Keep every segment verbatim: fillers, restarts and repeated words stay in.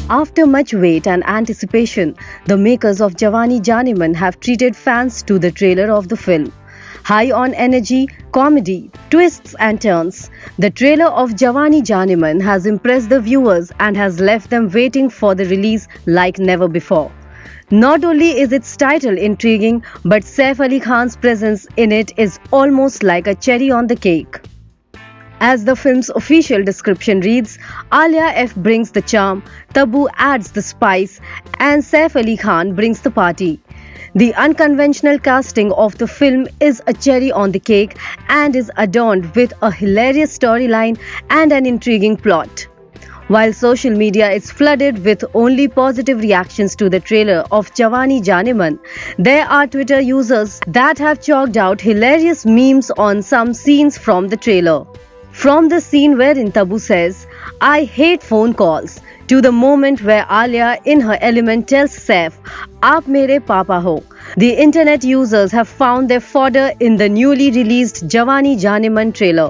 After much wait and anticipation, the makers of Jawaani Janeman have treated fans to the trailer of the film. High on energy, comedy, twists and turns, the trailer of Jawaani Janeman has impressed the viewers and has left them waiting for the release like never before. Not only is its title intriguing, but Saif Ali Khan's presence in it is almost like a cherry on the cake. As the film's official description reads, Alia F brings the charm, Tabu adds the spice, and Saif Ali Khan brings the party. The unconventional casting of the film is a cherry on the cake and is adorned with a hilarious storyline and an intriguing plot. While social media is flooded with only positive reactions to the trailer of Jawaani Janeman, there are Twitter users that have chalked out hilarious memes on some scenes from the trailer. From the scene wherein Tabu says, "I hate phone calls," to the moment where Alia in her element tells Saif, "Aap mere papa ho," the internet users have found their fodder in the newly released Jawaani Janeman trailer.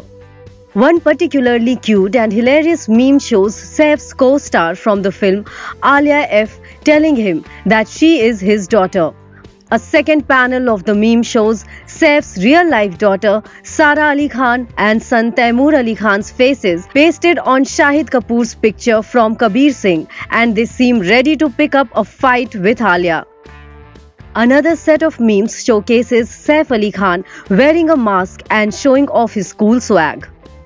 One particularly cute and hilarious meme shows Saif's co-star from the film, Alia F, telling him that she is his daughter. A second panel of the meme shows Saif's real-life daughter, Sara Ali Khan, and son Taimur Ali Khan's faces pasted on Shahid Kapoor's picture from Kabir Singh, and they seem ready to pick up a fight with Alia. Another set of memes showcases Saif Ali Khan wearing a mask and showing off his cool swag.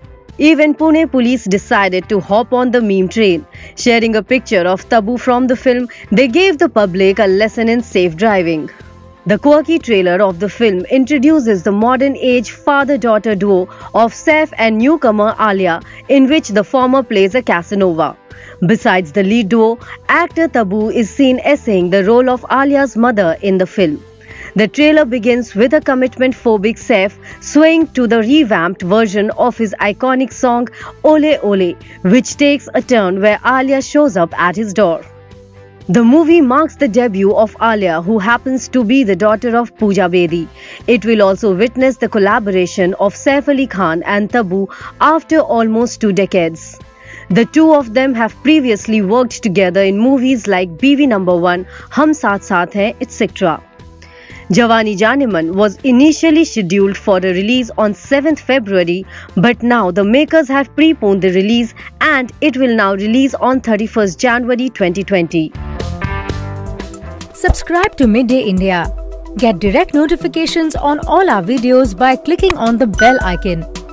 Even Pune police decided to hop on the meme train. Sharing a picture of Tabu from the film, they gave the public a lesson in safe driving. The quirky trailer of the film introduces the modern-age father-daughter duo of Saif and newcomer Alia, in which the former plays a Casanova. Besides the lead duo, actor Tabu is seen essaying the role of Alia's mother in the film. The trailer begins with a commitment-phobic Saif swaying to the revamped version of his iconic song Ole Ole, which takes a turn where Alia shows up at his door. The movie marks the debut of Alia, who happens to be the daughter of Pooja Bedi. It will also witness the collaboration of Saif Ali Khan and Tabu after almost two decades. The two of them have previously worked together in movies like B V Number One, Hum Saath Saath Hain, et cetera. Jawaani Janeman was initially scheduled for a release on seventh February, but now the makers have preponed the release and it will now release on thirty-first January twenty twenty. Subscribe to Midday India. Get direct notifications on all our videos by clicking on the bell icon.